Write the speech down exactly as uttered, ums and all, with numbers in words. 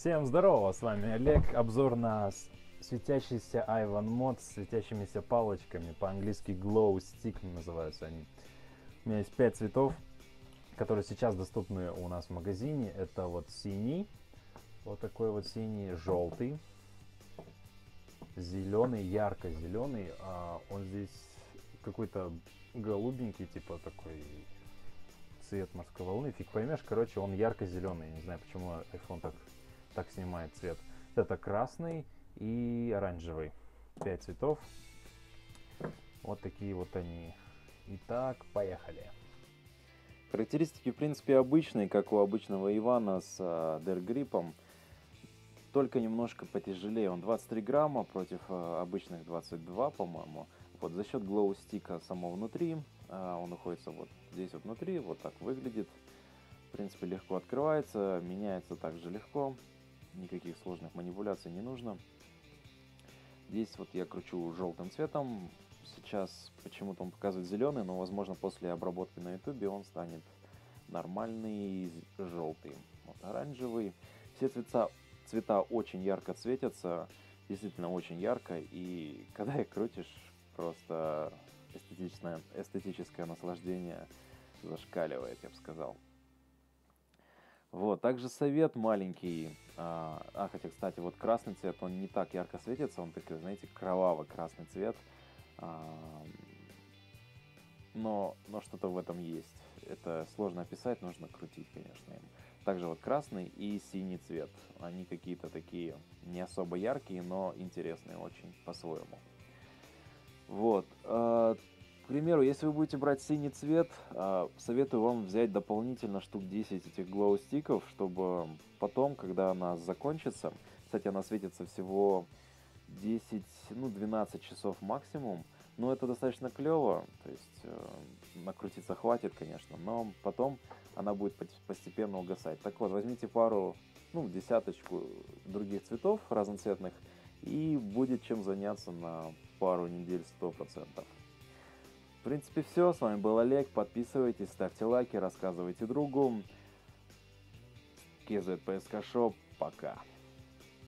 Всем здорово, с вами Олег. Обзор на с- светящийся Ivan Mod с светящимися палочками. По-английски Glow Stick называются они. У меня есть пять цветов, которые сейчас доступны у нас в магазине. Это вот синий, вот такой вот синий, желтый, зеленый, ярко-зеленый. А он здесь какой-то голубенький, типа такой цвет морской волны. Фиг поймешь, короче, он ярко-зеленый. Не знаю, почему iPhone так, так снимает цвет. Это красный и оранжевый. Пять цветов. Вот такие вот они. Итак, поехали. Характеристики, в принципе, обычные, как у обычного Ивана с э, дэр-гриппом, только немножко потяжелее. Он двадцать три грамма против э, обычных двадцать два, по-моему. Вот, за счет глоу-стика самого внутри, э, он находится вот здесь вот внутри, вот так выглядит. В принципе, легко открывается, меняется также легко, никаких сложных манипуляций не нужно. Здесь вот я кручу желтым цветом. Сейчас почему-то он показывает зеленый, но, возможно, после обработки на ютубе он станет нормальный желтый. Вот оранжевый. Все цвета, цвета очень ярко светятся, действительно очень ярко. И когда их крутишь, просто эстетичное, эстетическое наслаждение зашкаливает, я бы сказал. Вот, также совет маленький. А, а, хотя, кстати, вот красный цвет, он не так ярко светится, он такой, знаете, кроваво-красный цвет. А, но, но что-то в этом есть. Это сложно описать, нужно крутить, конечно, им. Также вот красный и синий цвет. Они какие-то такие не особо яркие, но интересные очень по-своему. Вот. а, К примеру, если вы будете брать синий цвет, а, советую вам взять дополнительно штук десять этих глоу-стиков, чтобы потом, когда она закончится, кстати, она светится всего десять, ну, двенадцать часов максимум, но это достаточно клево, то есть э, накрутиться хватит, конечно, но потом она будет пот- постепенно угасать. Так вот, возьмите пару, ну, десяточку других цветов разноцветных, и будет чем заняться на пару недель сто процентов. В принципе, все. С вами был Олег. Подписывайтесь, ставьте лайки, рассказывайте другу. кей зет пи эс ка Shop. Пока.